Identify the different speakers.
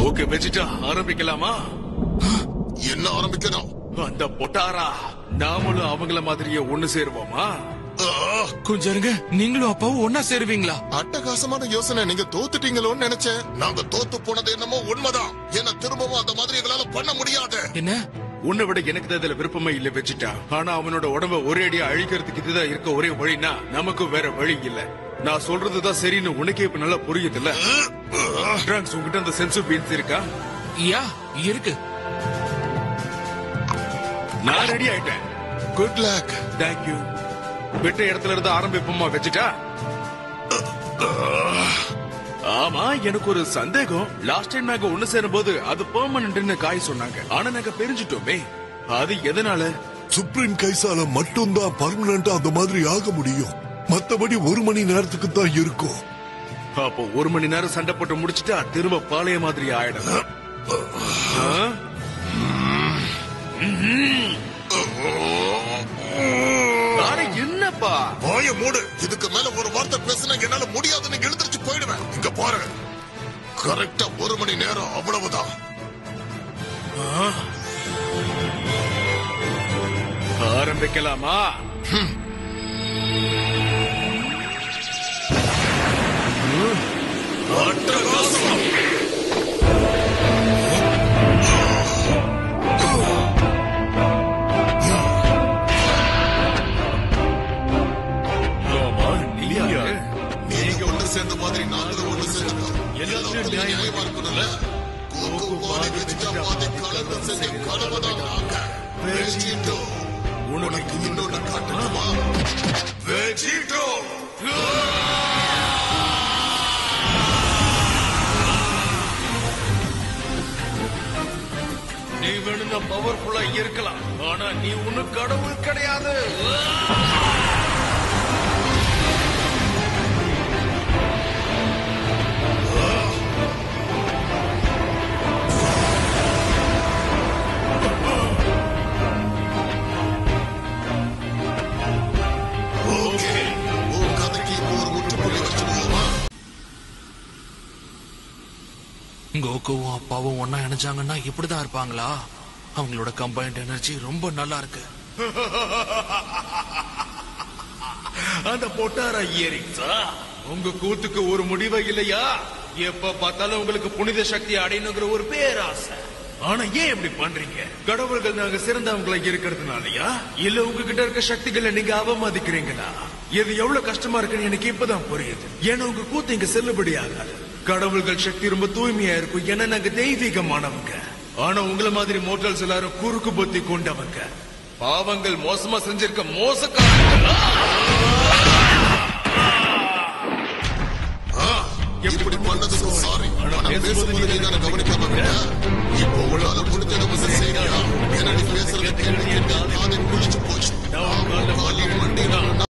Speaker 1: Okay Vegeta, ஆரம்பிக்கலாமா?
Speaker 2: என்ன ஆரம்பிக்கணும்?
Speaker 1: அந்த பொட்டாரா நாமளும் அவங்கள மாதிரியே ஒண்ணு சேருவோமா?
Speaker 3: கொஞ்சம் இருங்க, நீங்களும் அப்பாவும் ஒன்னா சேருவீங்களா?
Speaker 2: அட்டகாசமான யோசனை. நீங்க தோத்துட்டீங்களோன்னு நினைச்சேன். நாங்க தோத்து போனது என்னமோ உண்மைதான். என்ன திரும்பவும் அந்த மாதிரி எங்களால பண்ண முடியாது.
Speaker 3: என்ன?
Speaker 1: உன்னை விட எனக்கு அதுல விருப்பமே இல்ல வெச்சிட்டா. ஆனா அவனோட உடம்ப ஒரே அடியா அழிக்கிறதுக்கு இதுதான் இருக்க ஒரே வழினா நமக்கு வேற வழி இல்ல. நான் சொல்றதுதான் சரின்னு உனக்கே இப்ப நல்லா புரியுது இல்ல? ட்ரங்க்ஸ், உங்ககிட்ட அந்த சென்சர் பீன்ஸ் இருக்கா?
Speaker 3: யா, இருக்கு.
Speaker 1: நான் ரெடி ஆயிட்டேன்.
Speaker 2: Good luck.
Speaker 1: தேங்க்யூ. விட்ட இடத்துல இருந்து ஆரம்பிப்போமா வெச்சிட்டா? ஆமா, எனக்கு ஒரு சந்தேகம். லாஸ்ட் டைம் நாங்க ஒண்ணு சேரும் போது அது பெர்மனன்ட்னு காய் சொன்னாங்க. ஆனா நாங்க பிரிஞ்சிட்டோமே, அது எதனால?
Speaker 4: சுப்ரீம் கைசால மட்டும்தான் பர்மனண்டா அந்த மாதிரி ஆக முடியும். மத்தபடி 1 மணி நேரத்துக்கு தான் இருக்கும்.
Speaker 1: அப்போ 1 மணி நேரம் சண்டை போட்டு முடிச்சுட்டா திரும்ப பாளைய மாதிரி ஆயிடும். என்னப்பா
Speaker 2: வாய மூடு. இதுக்கு மேல ஒரு வார்த்தை பேசினா என்னால முடியாதுன்னு எழுந்திருச்சு போயிடுவேன். இங்க பாரு, கரெக்டா 1 மணி நேரம், அவ்வளவுதான்.
Speaker 1: ஆரம்பிக்கலாமா?
Speaker 2: நீங்க ஒண்ணு சேர்ந்த மாதிரி நாங்களும் ஒண்ணு சேர்ந்தோம். எல்லாத்தையும் நியாயமா இருக்கணும்ல. கோகு பாதை வெச்சிட்டா பாதை கலந்து சேர்ந்து கலவதான் நாங்க. வெஜிடோ, உனக்கு இன்னொன்னு காட்டணுமா? வெஜிடோ
Speaker 1: நீ வேணும்னா பவர்ஃபுல்லா இருக்கலாம், ஆனா நீ ஒன்னும் கடவுள் கிடையாது.
Speaker 3: கோகுவும் அப்பாவும் ஒன்னா இணைஞ்சாங்கன்னா இப்படிதான் இருப்பாங்களா? அவங்களோட கம்பைன்ட் எனர்ஜி ரொம்ப நல்லா இருக்கு.
Speaker 1: அந்த பொட்டாரா இயரிங்ஸா, உங்க கூத்துக்கு ஒரு முடிவே இல்லையா? எப்ப பார்த்தாலும் உங்களுக்கு புனித சக்தி அடையணுங்கிற ஒரு பேராசை. ஆனா ஏன் இப்படி பண்றீங்க? கடவுள்கள் நாங்க சிறந்தவங்களை இருக்கிறதுனாலயா, இல்ல உங்ககிட்ட இருக்க சக்திகளை நீங்க அவமதிக்கிறீங்களா? இது எவ்வளவு கஷ்டமா இருக்குன்னு எனக்கு இப்பதான் புரியுது. ஏன்னா உங்க கூத்து இங்க செல்லுபடி ஆகாது. கடவுள்கள் சக்தி ரொம்ப தூய்மையா இருக்கும், ஏன்னா நாங்க தெய்வீகமானவங்க. ஆனா உங்களை மாதிரி மோட்டல்ஸ் எல்லாரும் குறுக்கு புத்தி கொண்டவங்க. பாவங்கள் மோசமா செஞ்சிருக்க மோசக்காரங்களா?
Speaker 2: எப்படி பண்ணதுக்கு சாரி. பேசும்போது நீங்க கவனிக்காம விட்டா இப்போ உங்களால முடிஞ்ச செய்யா. என்ன பேசுறது கேள்வி கேட்டு அதை குளிச்சு போய்